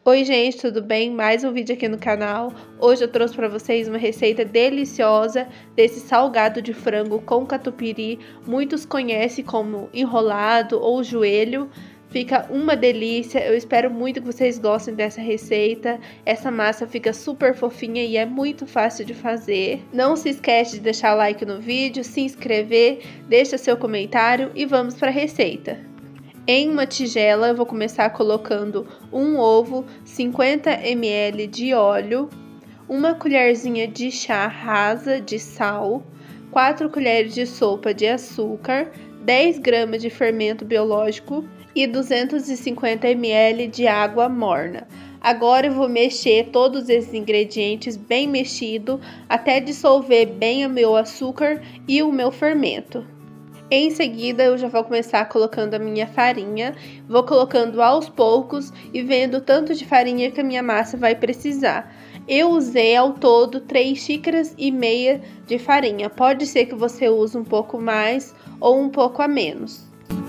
Oi gente, tudo bem? Mais um vídeo aqui no canal. Hoje eu trouxe para vocês uma receita deliciosa desse salgado de frango com catupiry. Muitos conhecem como enrolado ou joelho. Fica uma delícia, eu espero muito que vocês gostem dessa receita. Essa massa fica super fofinha e é muito fácil de fazer. Não se esquece de deixar like no vídeo, se inscrever, deixa seu comentário e vamos para a receita. Em uma tigela eu vou começar colocando um ovo, 50 ml de óleo, uma colherzinha de chá rasa de sal, 4 colheres de sopa de açúcar, 10 gramas de fermento biológico e 250 ml de água morna. Agora eu vou mexer todos esses ingredientes bem mexido até dissolver bem o meu açúcar e o meu fermento. Em seguida, eu já vou começar colocando a minha farinha, vou colocando aos poucos e vendo o tanto de farinha que a minha massa vai precisar. Eu usei ao todo 3 xícaras e meia de farinha, pode ser que você use um pouco mais ou um pouco a menos.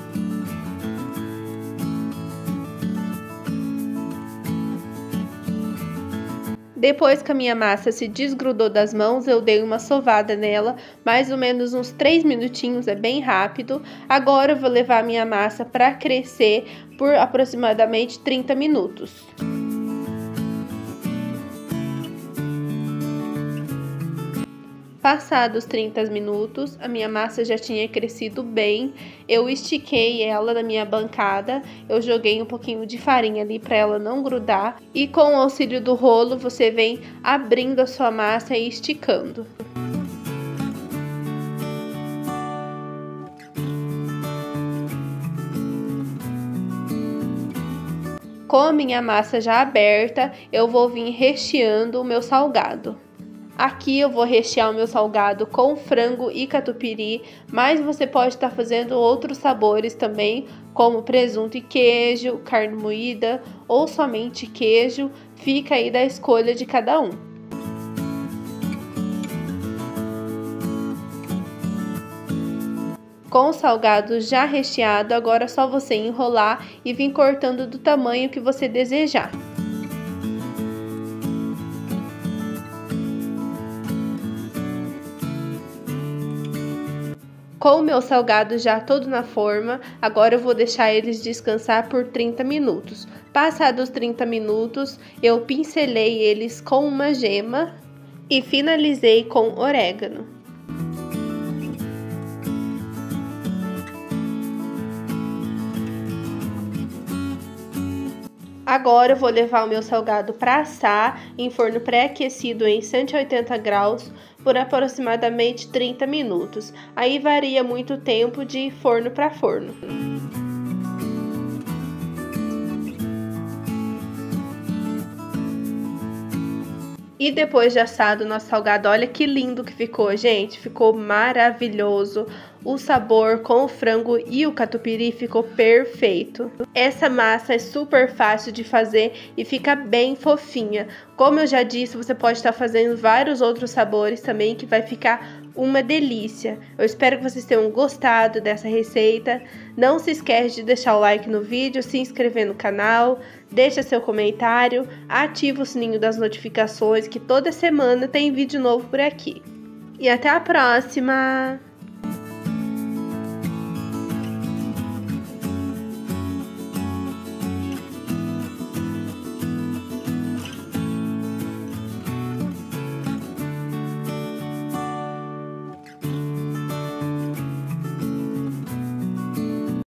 Depois que a minha massa se desgrudou das mãos, eu dei uma sovada nela, mais ou menos uns 3 minutinhos, é bem rápido. Agora eu vou levar a minha massa para crescer por aproximadamente 30 minutos. Passados 30 minutos, a minha massa já tinha crescido bem, eu estiquei ela na minha bancada, eu joguei um pouquinho de farinha ali para ela não grudar e com o auxílio do rolo você vem abrindo a sua massa e esticando. Com a minha massa já aberta, eu vou vir recheando o meu salgado. Aqui eu vou rechear o meu salgado com frango e catupiry, mas você pode estar fazendo outros sabores também, como presunto e queijo, carne moída ou somente queijo, fica aí da escolha de cada um. Com o salgado já recheado, agora é só você enrolar e vir cortando do tamanho que você desejar. Com o meu salgado já todo na forma, agora eu vou deixar eles descansar por 30 minutos. Passados 30 minutos, eu pincelei eles com uma gema e finalizei com orégano. Agora eu vou levar o meu salgado para assar em forno pré-aquecido em 180 graus por aproximadamente 30 minutos. Aí varia muito o tempo de forno para forno. E depois de assado o nosso salgado, olha que lindo que ficou, gente. Ficou maravilhoso. O sabor com o frango e o catupiry ficou perfeito. Essa massa é super fácil de fazer e fica bem fofinha. Como eu já disse, você pode estar fazendo vários outros sabores também que vai ficar uma delícia. Eu espero que vocês tenham gostado dessa receita. Não se esquece de deixar o like no vídeo, se inscrever no canal, deixa seu comentário, ativa o sininho das notificações que toda semana tem vídeo novo por aqui. E até a próxima!